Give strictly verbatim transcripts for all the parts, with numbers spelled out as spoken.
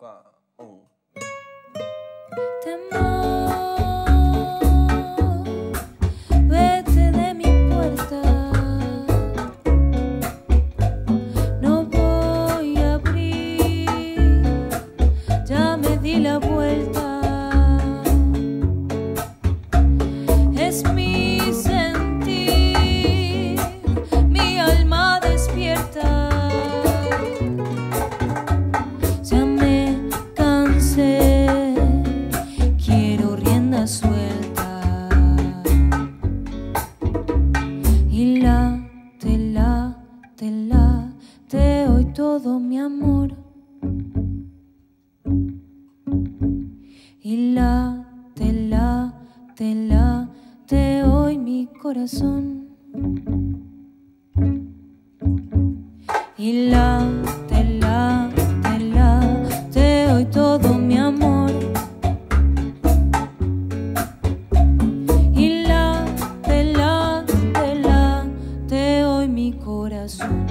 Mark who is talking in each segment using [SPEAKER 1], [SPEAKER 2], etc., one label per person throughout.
[SPEAKER 1] qua, un.
[SPEAKER 2] Temor, vete de mi puerta. No voy a abrir, ya me di la vuelta. Es mi sentir, mi alma despierta. Ya me cansé, quiero rienda suelta. Y late, late, late hoy todo mi amor. Y late, late, late hoy mi corazón. Y late, late, late hoy todo mi amor. Y late, late, late hoy mi corazón.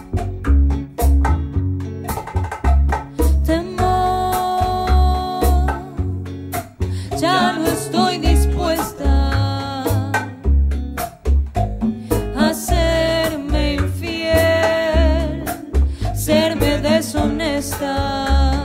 [SPEAKER 2] Temor, ya no estoy dispuesta a serme infiel, serme deshonesta.